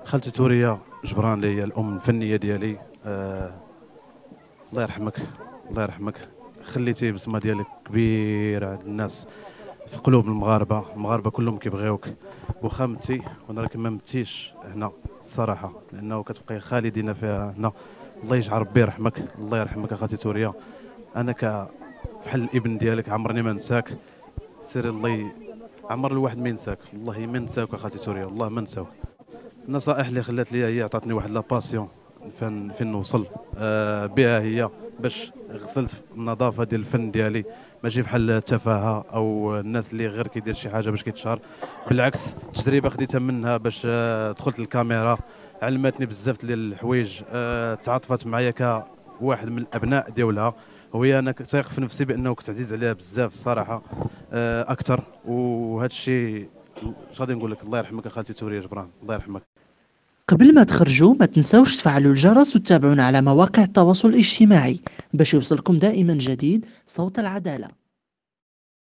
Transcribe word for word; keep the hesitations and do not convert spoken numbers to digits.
خالتي توريا جبران اللي هي الام الفنيه ديالي. آه الله يرحمك، الله يرحمك. خليتي بصمه ديالك كبيره عند الناس في قلوب المغاربه، المغاربه كلهم كيبغيوك. واخا متي وانا راك ما متيش هنا الصراحه، لانه كتبقاي خالدين فيها هنا. الله يجعل ربي يرحمك، الله يرحمك اخاتي توريا. انا ك بحال الابن ديالك عمرني ما نساك. سير الله ي... عمر الواحد ما ينساك، والله ما نساك اخاتي توريا، والله ما نساوك. النصائح اللي خلات لي هي عطاتني واحد لا باسيون فين فين نوصل آه بها، هي باش غسلت النظافه ديال الفن ديالي. ماشي بحال التفاهه او الناس اللي غير كيدير شي حاجه باش كيتشهر. بالعكس، تجربه خديتها منها باش آه دخلت الكاميرا، علمتني بزاف ديال الحوايج. آه تعاطفت معايا كواحد من الابناء ديالها، وهي انا كتيق في نفسي بانه كنت عزيز عليها بزاف الصراحه. آه اكثر، وهذا الشيء اش غادي نقول لك. الله يرحمك اخالتي توريا جبران، الله يرحمك. قبل ما تخرجوا ما تنسوش تفعلوا الجرس وتتابعونا على مواقع التواصل الاجتماعي باش يوصلكم دائما جديد صوت العدالة.